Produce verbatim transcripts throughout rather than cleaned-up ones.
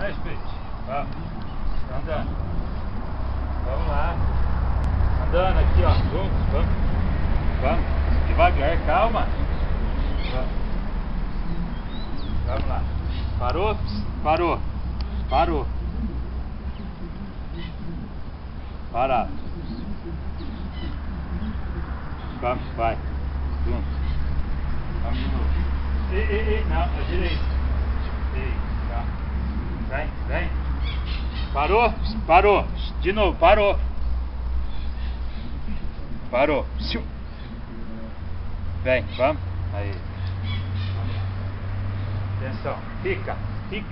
Vai, Speed. Vamos. Andando. Vamos lá. Andando aqui, ó. Juntos. Vamos. Vamos. Devagar. Calma. Vamos. Vamos lá. Parou? Parou. Parou. Parado. Vamos, vai. Juntos. Vamos de novo. Ei, ei, ei. Não, à direita. Ei, tá. Vem, vem. Parou? Parou. De novo, parou. Parou. Vem, vamos. Aí. Atenção. Fica, fica.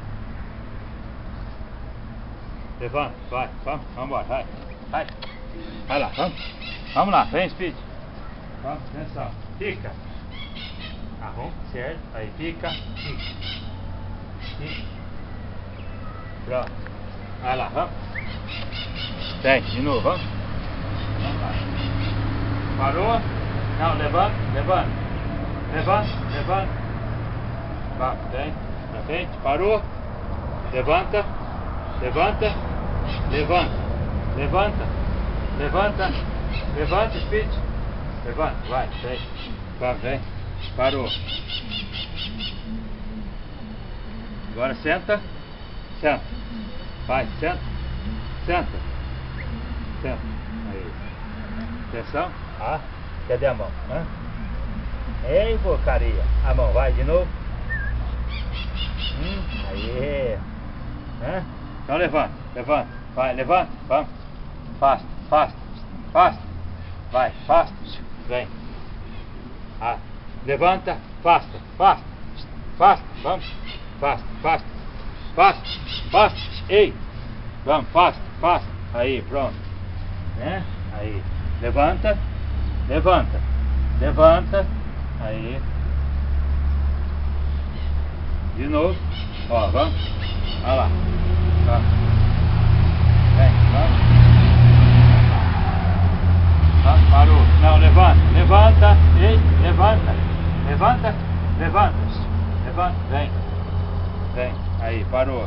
Levanta, vai, vamos, vamos embora, vai. Vai. Vai lá, vamos. Vamos lá, vem, Speed. Vamos, atenção. Fica. Arruma, certo. Aí, fica, fica. Fica. Pronto. Vai lá, vamos. Vem, de novo, vamos. Vamos lá. Parou? Não, levanta, levanta. Levanta, levanta. Vamos, vem. Pra frente, parou. Levanta. Levanta. Levanta. Levanta. Levanta. Levanta, Speed. Levanta, vai, vem. Vamos, vem. Parou. Agora senta. Senta. Vai, senta. Senta. Senta. Aí. Atenção. Ah, cadê a mão? Hã? Ei, porcaria. A mão, vai de novo. Hum, aí. Hã? Então levanta, levanta. Vai, levanta. Vamos. Fasta, fasta, fasta. Vai, fasta. Vem. Ah, levanta, fasta, fasta. Fasta, vamos. Fasta, fasta. Fasta, fasta. Ei. Vamos, fasta, fasta. Aí, pronto. Né? Aí. Levanta. Levanta. Levanta. Aí. De novo. Ó, vamos. Olha lá. Vamos. Vem, vamos. Vamos, parou. Não, levanta. Levanta. Ei, levanta. Levanta. Levanta. Levanta. Vem. Vem. Aí, parou.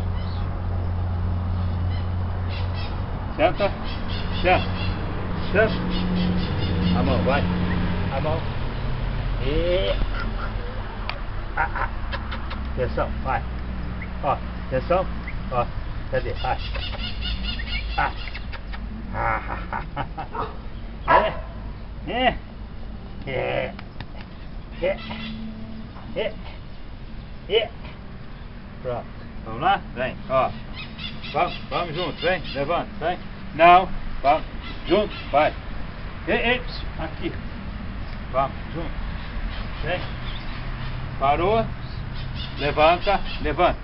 Senta. Senta. Senta. A mão, vai. A mão. E... Ah, ah. Atenção, vai. Ó, atenção. Ó, cadê? Vai. Ah. Ah, ah, ah, ah. É. É. É. É. É. É. Pronto. Vamos lá? Vem, ó. Vamos, vamos juntos, vem, levanta, vem. Não, vamos, juntos, vai. Ei, ei, aqui. Vamos, juntos. Vem. Parou. Levanta, levanta.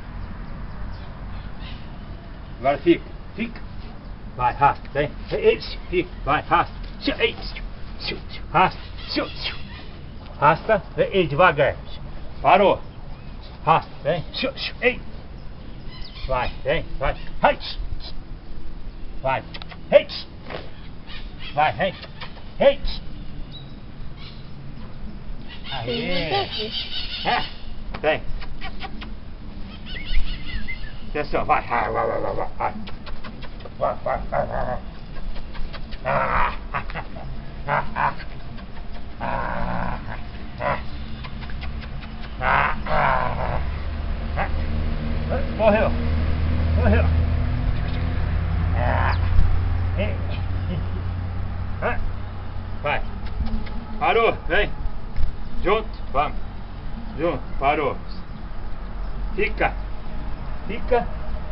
Agora fica, fica. Vai, rasta, vem. Ei, fica, vai, rasta. Ei, rasta. Rasta, ei, devagar. Parou. Rasta, vem. Ei. Vai, vem, vai. Vai. Vai. Ei. Vai, vem. Ei. Aí. É. Vem. Atenção, vai. Vai, vai, vai, vai, vai. Vai, vai, vai, vai. Ah, ah, ah, ah. Ah, ah. Ah, ah. Ah. Morreu. Morreu. Ah. Ah. Vai. Parou, vem. Junto, vamos. Junto, parou. Fica. Fica.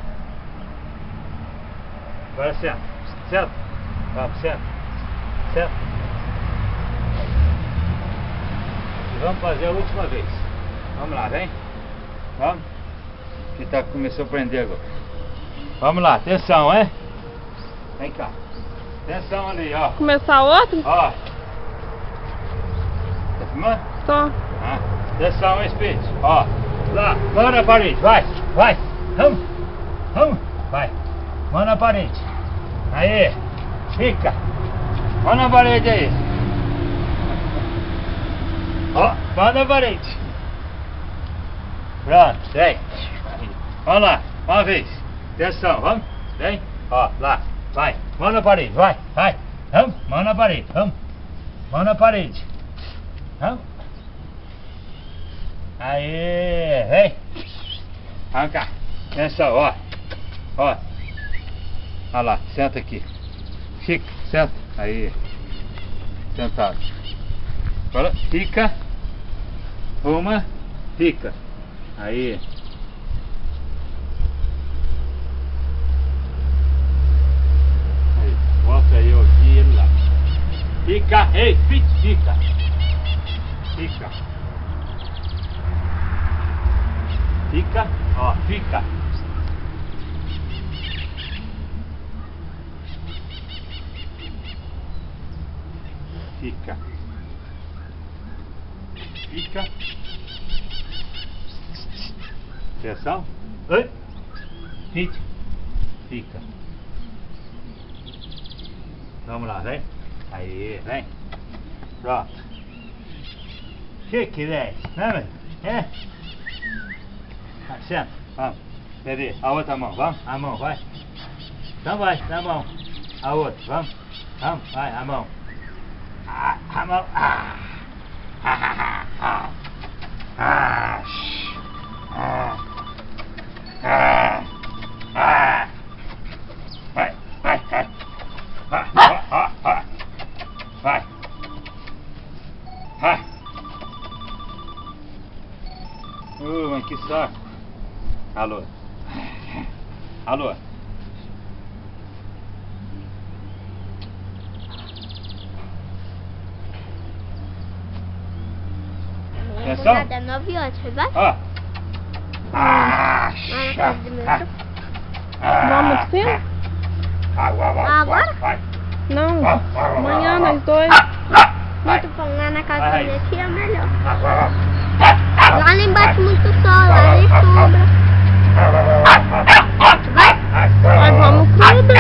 Agora senta. Senta. Vamos, senta. Senta. E vamos fazer a última vez. Vamos lá, vem. Vamos. Que tá, começou a prender agora. Vamos lá, atenção, hein? Vem cá. Atenção ali, ó. Começar outro? Ó. Tá filmando? Tô. Ah, atenção, hein, Speed. Ó. Lá, mão na parede, vai, vai. Vamos, vamos, vai. Mão na parede. Aí, fica. Mão na parede aí. Ó, mão na parede. Pronto, vem. Vamos lá. Uma vez. Atenção, vamos. Vem. Ó, lá. Vai. Mão na parede, vai, vai. Vamos. Mão na parede, vamos. Mão na parede. Vamos. Aê, vem. Vem cá. Atenção, ó. Ó. Olha lá, senta aqui. Fica, senta. Aí. Sentado. Agora fica. Uma. Fica. Aí. Aí. Volta aí, ó. E lá. Fica. Ei, fica. Fica. Fica. Ó, fica. Fica. Fica. Atenção. Oi. Fica. Fica. Vamos lá, vem. Aí, vem. Pronto. Que que é? Né, velho? É? Ah, senta. Vamos. Cadê? A outra mão. Vamos. A mão, vai. Então vai, na mão. A outra. Vamos. Vamos. Vai, a mão. Ah, a mão. Ah. Ah, ah, ah. Ah. Ah. Ah. Ah. Vai, vai, vai. Vai, vai, vai. Vai. Vai. Uh, mas que saco. Alô. Alô. Atenção. Até nove horas, vai? Ó. Ah, Vamos pro filme? Agora? Vai. Não, amanhã nós dois. Muito bom, lá na casa dele aqui é melhor. Lá embaixo muito sol, lá nem sombra. Vai? Nós vamos pro clube.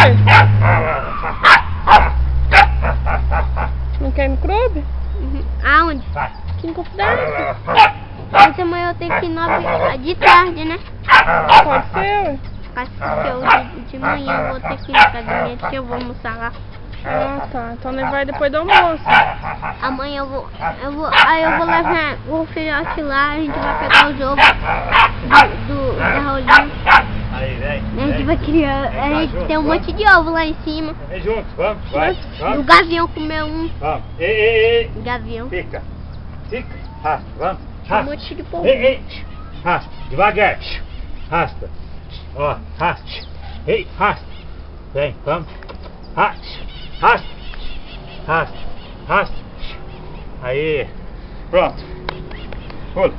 Não quer ir no clube? Uhum. Aonde? Aqui em Confidência. Mas amanhã eu tenho que ir nove de tarde, né? Pode ser, ué. Acho que eu de, de manhã eu vou ter que ir na academia, que eu vou almoçar lá. Ah, tá. Então nós vai depois do almoço. Amanhã eu vou, eu vou, aí eu vou levar o filhote lá, a gente vai pegar os ovos do, do, da rolinha. Aí, vem. A gente vai criar, a gente tem um monte de ovo lá em cima. Vem junto, vamos, vai. O Vamos. gavião comeu um. Vamos. Ei, ei, ei. Gavião. Fica. Fica. Rasta, vamos. Um Rasta. monte de povo. Ei, ei. Rasta. Devagar. Rasta. Ó, raste. Ei, rasta. Vem, vamos. Raste. Rasta. Rasta. Rasta. Aí. Pronto. Pula.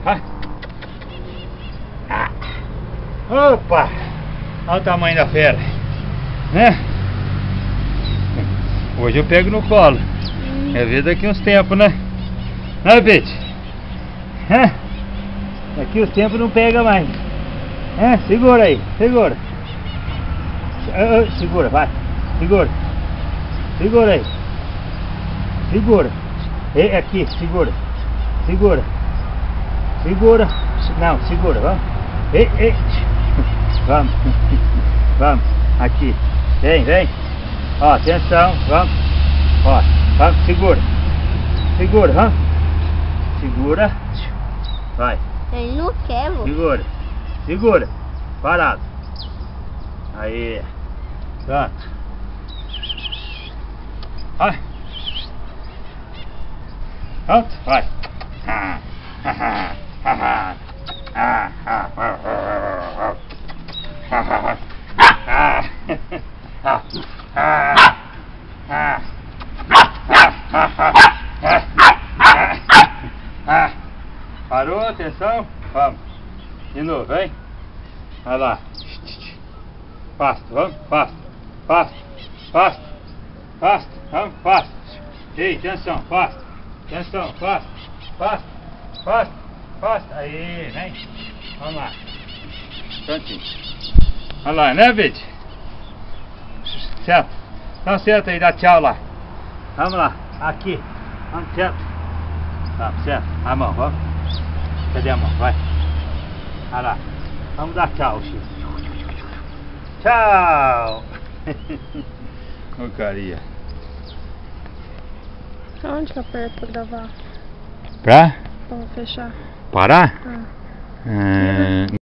Ah. Opa. Olha o tamanho da fera. Né? Hoje eu pego no colo. É ver daqui uns tempos, né? Né, Pete? Hã? Daqui os tempos não pega mais. É, segura aí, segura. Uh, uh, segura, vai. Segura. Segura aí. Segura. E, aqui, segura. Segura. Segura. Não, segura, vamos. E, e. Vamos. Vamos. Aqui. Vem, vem. Ó, atenção, vamos. Ó, vamos, segura. Segura, vamos. Segura. Vai. Ele não quer, vô. Segura. Segura. Parado. Aí. Pronto. Vai. Pronto. Vai. Ah, ah, ah, ah, ah, ah, ah. Parou, atenção. Vamos. De novo, vem. Vai lá. Pasta, vamos, pasta. Pasta, pasta, pasta, vamos, pasta. Ei, atenção, pasta. Atenção, pasta, pasta, pasta, pasta. Aí, vem. Vamos lá. Prontinho. Olha lá, né, Vide? Certo. Então senta aí, dá tchau lá. Vamos lá, aqui. Vamos, certo. Vamos, certo. A mão, vamos. Cadê a mão? Vai. Olha lá. Vamos dar tchau, Chico. Tchau! Ô carinha. Onde que aperta pra gravar? Pra? Pra fechar? Parar? Ah. Ah,